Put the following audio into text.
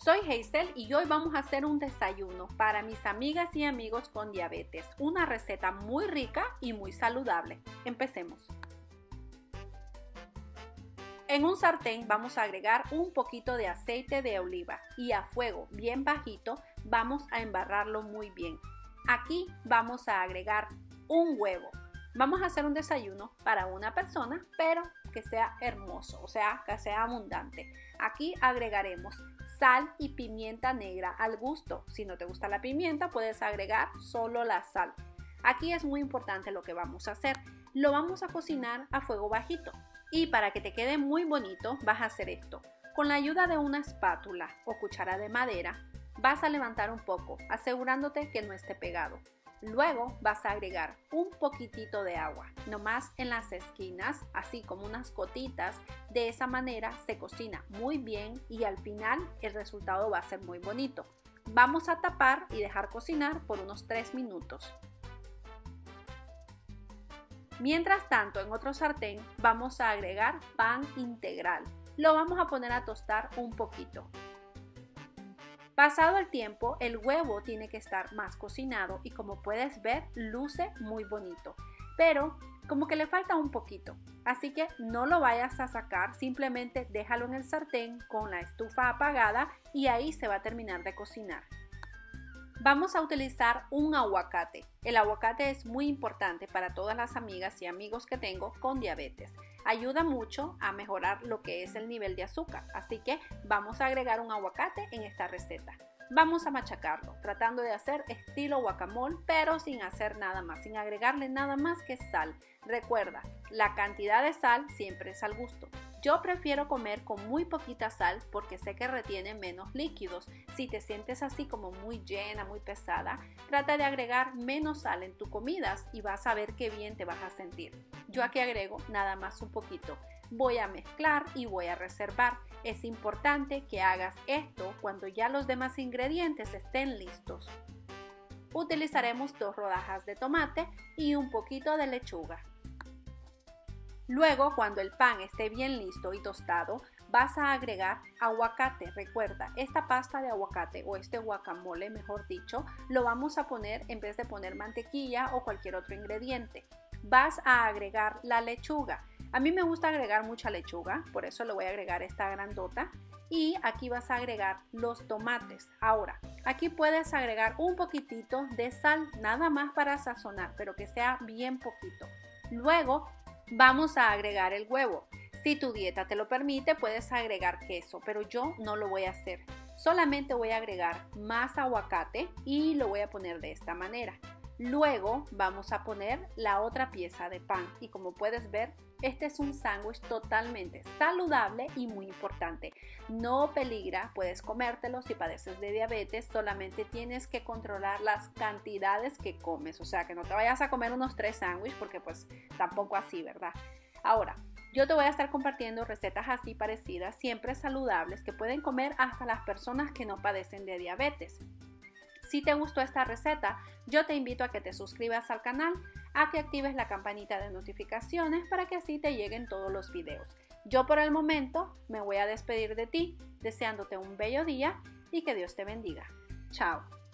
Soy Hazel y hoy vamos a hacer un desayuno para mis amigas y amigos con diabetes. Una receta muy rica y muy saludable. Empecemos. En un sartén vamos a agregar un poquito de aceite de oliva y a fuego bien bajito vamos a embarrarlo muy bien. Aquí vamos a agregar un huevo. Vamos a hacer un desayuno para una persona, pero que sea hermoso, o sea, que sea abundante. Aquí agregaremos sal y pimienta negra al gusto. Si no te gusta la pimienta, puedes agregar solo la sal. Aquí es muy importante lo que vamos a hacer. Lo vamos a cocinar a fuego bajito. Y para que te quede muy bonito, vas a hacer esto. Con la ayuda de una espátula o cuchara de madera, vas a levantar un poco, asegurándote que no esté pegado. Luego vas a agregar un poquitito de agua, nomás en las esquinas, así como unas gotitas. De esa manera se cocina muy bien y al final el resultado va a ser muy bonito. Vamos a tapar y dejar cocinar por unos 3 minutos. Mientras tanto, en otro sartén vamos a agregar pan integral. Lo vamos a poner a tostar un poquito. Pasado el tiempo, el huevo tiene que estar más cocinado y como puedes ver, luce muy bonito. Pero como que le falta un poquito. Así que no lo vayas a sacar, simplemente déjalo en el sartén con la estufa apagada y ahí se va a terminar de cocinar. Vamos a utilizar un aguacate. El aguacate es muy importante para todas las amigas y amigos que tengo con diabetes. Ayuda mucho a mejorar lo que es el nivel de azúcar, así que vamos a agregar un aguacate en esta receta. Vamos a machacarlo, tratando de hacer estilo guacamole, pero sin hacer nada más, sin agregarle nada más que sal. Recuerda, la cantidad de sal siempre es al gusto. Yo prefiero comer con muy poquita sal porque sé que retiene menos líquidos. Si te sientes así como muy llena, muy pesada, trata de agregar menos sal en tus comidas y vas a ver qué bien te vas a sentir. Yo aquí agrego nada más un poquito. Voy a mezclar y voy a reservar. Es importante que hagas esto cuando ya los demás ingredientes estén listos. Utilizaremos 2 rodajas de tomate y un poquito de lechuga. Luego, cuando el pan esté bien listo y tostado, vas a agregar aguacate. Recuerda, esta pasta de aguacate o este guacamole, mejor dicho, lo vamos a poner en vez de poner mantequilla o cualquier otro ingrediente. Vas a agregar la lechuga. A mí me gusta agregar mucha lechuga, por eso le voy a agregar esta grandota. Y aquí vas a agregar los tomates. Ahora, aquí puedes agregar un poquitito de sal, nada más para sazonar, pero que sea bien poquito. Luego, vamos a agregar el huevo. Si tu dieta te lo permite, puedes agregar queso, pero yo no lo voy a hacer. Solamente voy a agregar más aguacate y lo voy a poner de esta manera. Luego vamos a poner la otra pieza de pan y como puedes ver, este es un sándwich totalmente saludable y muy importante. No peligra, puedes comértelo si padeces de diabetes, solamente tienes que controlar las cantidades que comes. O sea, que no te vayas a comer unos 3 sándwiches porque pues tampoco así, ¿verdad? Ahora, yo te voy a estar compartiendo recetas así parecidas, siempre saludables, que pueden comer hasta las personas que no padecen de diabetes. Si te gustó esta receta, yo te invito a que te suscribas al canal, a que actives la campanita de notificaciones para que así te lleguen todos los videos. Yo por el momento me voy a despedir de ti, deseándote un bello día y que Dios te bendiga. Chao.